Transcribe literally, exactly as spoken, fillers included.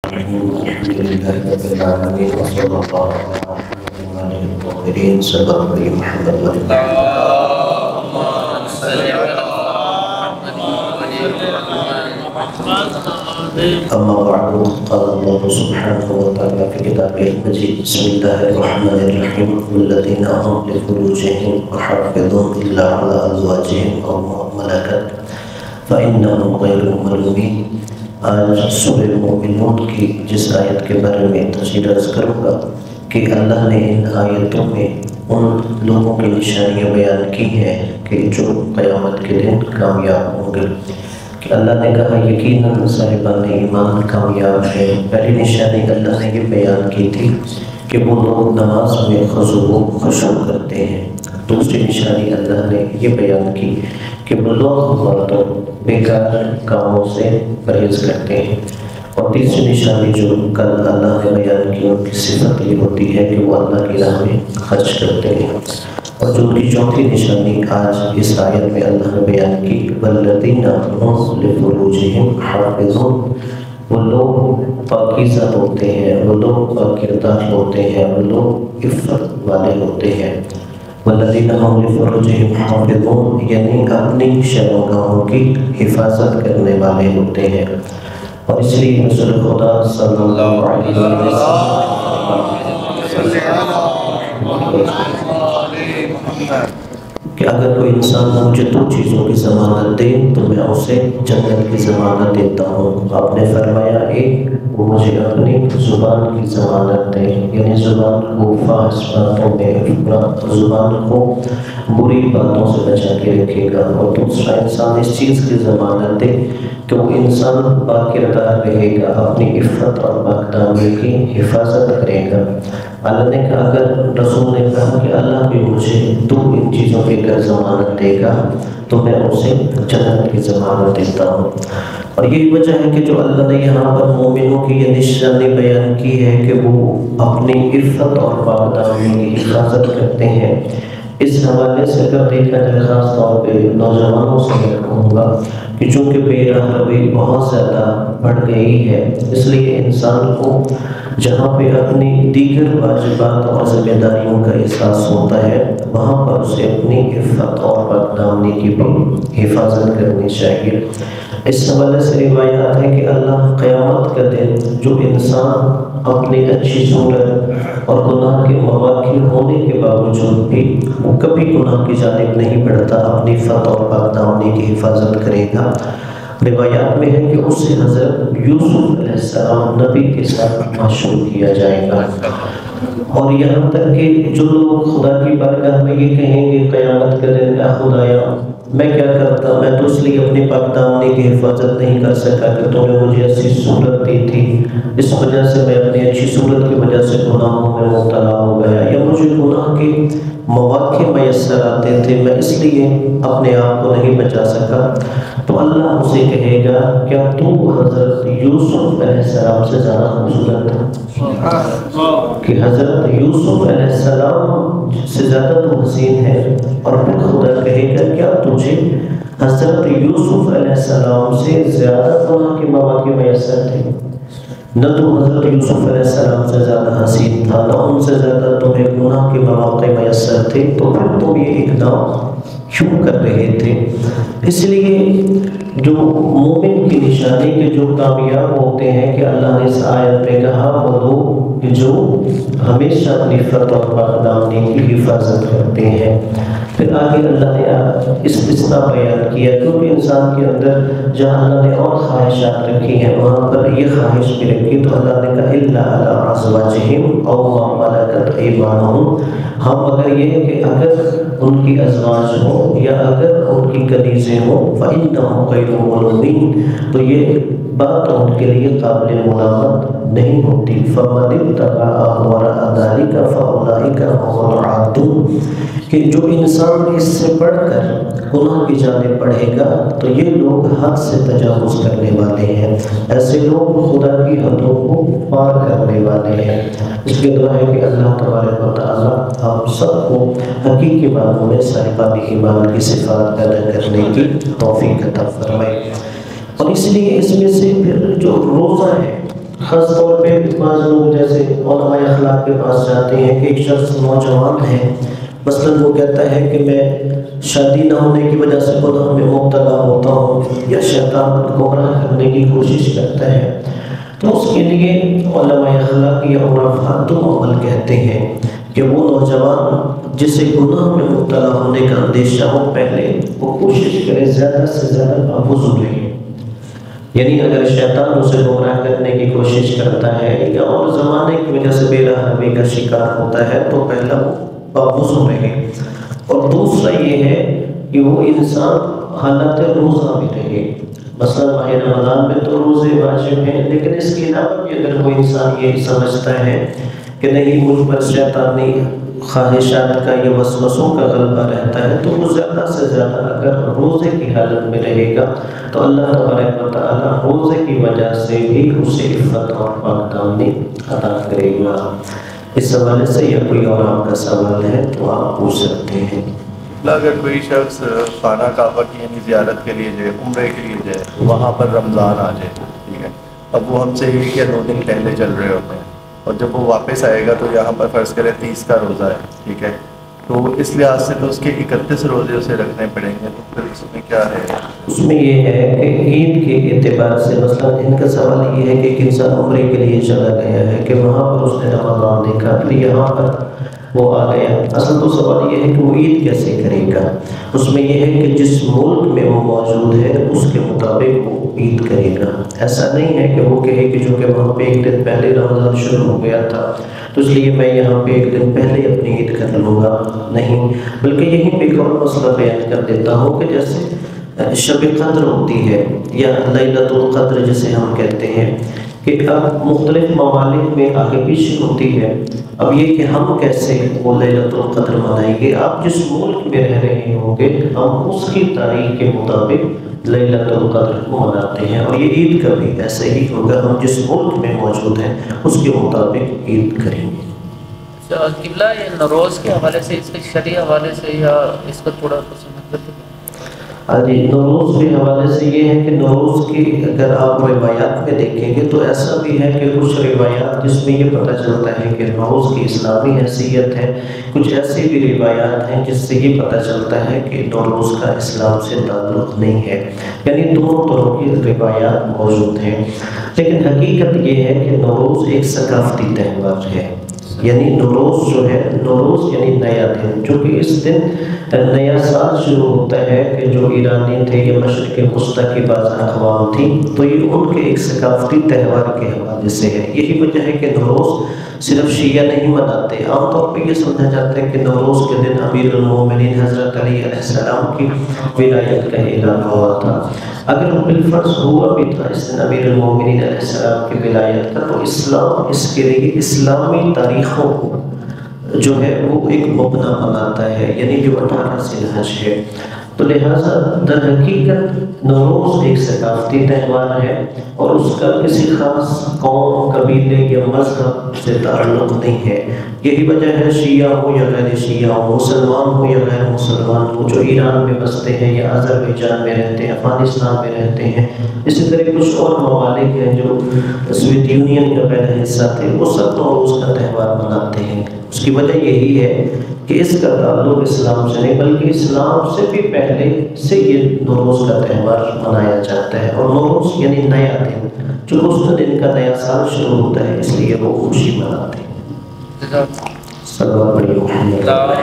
الحمد لله رب العالمين وصلى الله على الطاهرين صلى محمد اللهم صل على محمد. أما بعد قال الله سبحانه وتعالى في كتابه المجيد بسم الله الرحمن الرحيم والذين هم لفروجهم محافظون إلا على أزواجهم أو ما ملكت فإنهم غير ملومين. آج سورہ مومنون کی جس آیت کے بارے میں تفصیل عرض کروں گا کہ اللہ نے ان آیتوں میں ان لوگوں کی نشانیاں بیان کی ہیں کہ جو قیامت کے دن کامیاب ہوں گے. کہ اللہ نے کہا یقیناً صاحبان ایمان کامیاب ہے. پہلی نشانی اللہ نے یہ بیان کی تھی کہ وہ لوگ نماز میں خضوع و خشوع کرتے ہیں. دوسری نشانی اللہ نے یہ بیان کی کہ وہ لوگ باتوں بیکار کاموں سے پرہیز کرتے ہیں. اور تیسری نشانی جو کل اللہ نے بیان کی ان کی صفت یہ ہوتی ہے کہ وہ اللہ کی راہ میں خرچ کرتے ہیں. اور جو ان کی چوتھی نشانی آج اس آیت میں اللہ نے بیان کی والذین هم لفروجهم حافظون، وہ لوگ پاکیزہ ہوتے ہیں، وہ لوگ پاکردار ہوتے ہیں، وہ لوگ عفت والے ہوتے ہیں. والذین هم لفروجهم حافظون یعنی اپنی شرمگاہوں کی حفاظت کرنے والے ہوتے ہیں. اور اس لیے رسول خدا صلی اللہ علیہ وسلم کہ اگر کوئی انسان مجھے دو چیزوں کی ضمانت دے تو میں اسے جنت کی ضمانت دیتا ہوں. آپ نے فرمایا ایک وہ مجھے اپنی زبان کی ضمانت دے، یعنی زبان کو فحش باتوں میں زبان کو بری باتوں سے بچا کے رکھے گا. اور دوسرا انسان اس چیز کی ضمانت دے کہ وہ انسان باکردار رہے گا، اپنی عفت اور پاکدامنی کی حفاظت کرے گا. اللہ نے کہا اگر رسول نے کہا کہ اللہ بھی مجھے دو ان چیزوں کی اگر ضمانت دے گا تو میں اسے جنت کی ضمانت دیتا ہوں. اور یہی وجہ ہے کہ جو اللہ نے یہاں پر مومنوں کی یہ نشانی بیان کی ہے کہ وہ اپنی عفت اور پاکدامنی کی حفاظت کرتے ہیں. اس حوالے سے اگر دیکھا جائے خاص طور پہ نوجوانوں سے میں کہوں گا کہ چونکہ بے راہ روی بہت زیادہ بڑھ گئی ہے، اس لیے انسان کو جہاں پہ اپنی دیگر واجبات اور ذمہ داریوں کا احساس ہوتا ہے وہاں پر اسے اپنی عفت اور پاکدامنی کی بھی حفاظت کرنی چاہیے. اس حوالے سے روایات ہے کہ اللہ قیامت کا دن جو انسان اپنی اچھی صورت اور گناہ کے مواقع ہونے کے باوجود بھی وہ کبھی گناہ کی جانب نہیں بڑھتا، اپنی عفت اور پاکدامنی کی حفاظت کرے گا. روایات میں ہے کہ اسے حضرت یوسف علیہ السلام نبی کے ساتھ معشور کیا جائے گا. اور یہاں تک کہ جو لوگ خدا کی بارگاہ میں یہ کہیں گے قیامت کے دن اے خدایا میں کیا کرتا، میں تو اس لیے اپنی پاکدامنی کی حفاظت نہیں کر سکا کہ تو نے مجھے اچھی صورت دی تھی، اس وجہ سے میں اپنی اچھی صورت کی وجہ سے گناہوں میں مبتلا ہو گیا، یا مجھے گناہ کے مواقع میسر آتے تھے میں اس لیے اپنے آپ کو نہیں بچا سکا. تو اللہ اسے کہے گا کیا تو حضرت یوسف علیہ السلام سے زیادہ خوبصورت تھا؟ کہ حضرت یوسف علیہ السلام سے زیادہ تو حسین ہے. اور پھر خدا کہے گا کیا تجھے حضرت یوسف علیہ السلام سے زیادہ گناہ کے مواقع میسر تھے؟ نہ تو حضرت یوسف علیہ السلام سے زیادہ حسین تھا، نہ ان سے زیادہ تمہیں گناہ کے مواقع میسر تھے، تو پھر تم یہ اقدام کیوں کر رہے تھے؟ اس لیے جو مومن کی نشانی کے جو کامیاب ہوتے ہیں کہ اللہ نے اس آیت میں کہا وہ لوگ جو ہمیشہ اپنی عفت اور پاکدامنی کی حفاظت کرتے ہیں. پھر آگے اللہ نے استثناء بیان کیا کیونکہ انسان کے اندر جہاں اللہ نے اور خواہشات رکھی ہیں وہاں پر یہ خواہش بھی رکھی تو اللہ نے کہا الا علی ازواجہم او ما ملکت ایمانہم. ہم اگر یہ ہے کہ اگر ان کی ازواج ہو یا اگر ان کی کنیزیں ہوں فإنہم غیر ملومین تو یہ بات ان کے لیے قابل ملامت نہیں ہوتی. فَمَنِ ابْتَغَىٰ وَرَاءَ ذَلِكَ فَأُولَٰئِكَ هُمُ الْعَادُونَ کہ جو انسان اس سے بڑھ کر گناہ کی جانب بڑھے گا تو یہ لوگ حد سے تجاوز کرنے والے ہیں، ایسے لوگ خدا کی حدوں کو پار کرنے والے ہیں. اس کے دعا ہے کہ اللہ تبارک و تعالیٰ ہم سب کو حقیقی معنوں میں صاحبان ایمان کی صفات پیدا کرنے کی توفیق عطا فرمائے. اور اس لیے اس میں سے پھر جو روزہ ہے خاص طور پہ بعض لوگ جیسے علماء اخلاق کے پاس جاتے ہیں کہ ایک شخص نوجوان ہے، مثلاً وہ کہتا ہے کہ میں شادی نہ ہونے کی وجہ سے گناہ میں مبتلا ہوتا ہوں یا شیطان گمراہ کرنے کی کوشش کرتا ہے، تو اس کے لیے علماء اخلاق یا عرفاء دو عمل کہتے ہیں کہ وہ نوجوان جسے گناہ میں مبتلا ہونے کا اندیشہ ہو، پہلے وہ کوشش کرے زیادہ سے زیادہ باوضو رہے، یعنی اگر شیطان اسے گمراہ کرنے کی کوشش کرتا ہے یا اور زمانے کی وجہ سے بے رحمی کا شکار ہوتا ہے تو پہلا وہ باوضو رہے، اور دوسرا یہ ہے کہ وہ انسان حالت روزہ میں رہے، مثلا ماہ رمضان میں تو روزے واجب ہیں، لیکن اس کے علاوہ بھی اگر کوئی انسان یہ سمجھتا ہے کہ نہیں مجھ پر شیطانی خواہشات کا یا وسوسوں کا غلبہ رہتا ہے، تو وہ زیادہ سے زیادہ اگر روزے کی حالت میں رہے گا تو اللہ تبارک و تعالیٰ روزے کی وجہ سے بھی اسے عفت اور پاک دامنی عطا کرے گا۔ اس حوالے سے یا کوئی اور آپ کا سوال ہے تو آپ پوچھ سکتے ہیں۔ اگر کوئی شخص خانہ کعبہ کی یعنی زیارت کے لیے جائے، عمرے کے لیے جائے، وہاں پر رمضان آ جائے، ٹھیک ہے، اب وہ ہم سے ایک یا دو دن پہلے چل رہے ہوتے ہیں، اور جب وہ واپس آئے گا تو یہاں پر فرض کرے تیس کا روزہ ہے، ٹھیک ہے، تو اس لحاظ سے تو اس کے اکتیس روزے اسے رکھنے پڑیں گے، تو پھر اس میں کیا ہے؟ اس میں یہ ہے کہ عید کے اعتبار سے مثلا ان کا سوال یہ ہے کہ ایک انسان عمرے کے لیے چلا گیا ہے کہ وہاں پر اس نے رمضان دیکھا، پھر یہاں پر وہ آ گیا، اصل تو سوال یہ ہے کہ وہ عید کیسے کرے گا۔ اس میں یہ ہے کہ جس ملک میں وہ موجود ہے اس کے مطابق وہ عید کرے گا، ایسا نہیں ہے کہ وہ کہے کہ جو کہ وہاں پہ ایک دن پہلے رمضان شروع ہو گیا تھا تو اس لیے میں یہاں پہ ایک دن پہلے اپنی عید کر لوں گا، نہیں، بلکہ یہیں پہ ایک اور مسئلہ بیان کر دیتا ہوں کہ جیسے شب قدر ہوتی ہے یا لیلۃ القدر جسے ہم کہتے ہیں کہ اب مختلف ممالک میں آگے پیچھے ہوتی ہے، اب یہ کہ ہم کیسے وہ لیلۃ القدر منائیں گے، آپ جس ملک میں رہ رہے ہوں گے ہم اس کی تاریخ کے مطابق لیلۃ القدر کو مناتے ہیں، اور یہ عید کا بھی ایسے ہی ہوگا، ہم جس ملک میں موجود ہیں اس کے مطابق عید کریں گے۔ قبلہ یہ نوروز کے حوالے سے، اس کے شرعی حوالے سے یا اس کا تھوڑا کچھ ہاں جی، نوروز کے حوالے سے یہ ہے کہ نوروز کی اگر آپ روایات میں دیکھیں گے تو ایسا بھی ہے کہ کچھ روایات جس میں یہ پتہ چلتا ہے کہ نوروز کی اسلامی حیثیت ہے، کچھ ایسی بھی روایات ہیں جس سے یہ پتہ چلتا ہے کہ نوروز کا اسلام سے تعلق نہیں ہے، یعنی دونوں طرح کی روایات موجود ہیں، لیکن حقیقت یہ ہے کہ نوروز ایک ثقافتی تہوار ہے، یعنی نوروز جو ہے، نوروز یعنی نیا دن، جو کہ اس دن نیا سال شروع ہوتا ہے کہ جو ایرانی تھے یا مشرق وسطیٰ کی بعض اقوام تھی، تو یہ ان کے ایک ثقافتی تہوار کے حوالے سے ہے۔ یہی وجہ ہے کہ نوروز صرف شیعہ نہیں مناتے، عام طور پہ یہ سمجھا جاتا ہے کہ نوروز کے دن امیر المومنین حضرت علی علیہ السلام کی ولایت کا اعلان ہوا تھا، اگر بالفرض ہوا بھی تھا اس دن امیر المومنین علیہ السلام کی ولایت کا، تو اسلام اس کے لیے اسلامی تاریخوں کو جو ہے وہ ایک مبنا بناتا ہے، یعنی جو اٹھارہ ذی الحج ہے، تو لہٰذا در حقیقت نوروز ایک ثقافتی تہوار ہے اور اس کا کسی خاص قوم، قبیلے یا مذہب سے تعلق نہیں ہے۔ یہی وجہ ہے شیعہ ہو یا غیر شیعہ ہو، مسلمان ہو یا غیر مسلمان ہو، جو ایران میں بستے ہیں یا آذربائیجان میں رہتے ہیں، افغانستان میں رہتے ہیں، اسی طرح کچھ اور ممالک ہیں جو سوویت یونین کا پہلا حصہ تھے، وہ سب نوروز کا تہوار مناتے ہیں۔ اس کی وجہ یہی ہے کہ اس کا تعلق اسلام سے نہیں بلکہ اسلام سے بھی پہلے سے یہ نوروز کا تہوار منایا جاتا ہے، اور نوروز یعنی نیا دن، جو اس دن کا نیا سال شروع ہوتا ہے، اس لیے وہ خوشی مناتے ہیں۔ صلی اللہ علیہ وسلم۔